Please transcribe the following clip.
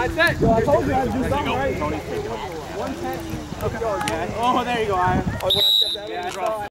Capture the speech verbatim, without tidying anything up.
That's it. So I told you I had to do something right. Tony's taking it. one ten. Okay. Oh, there you go, Ian. Oh, when I stepped out, yeah,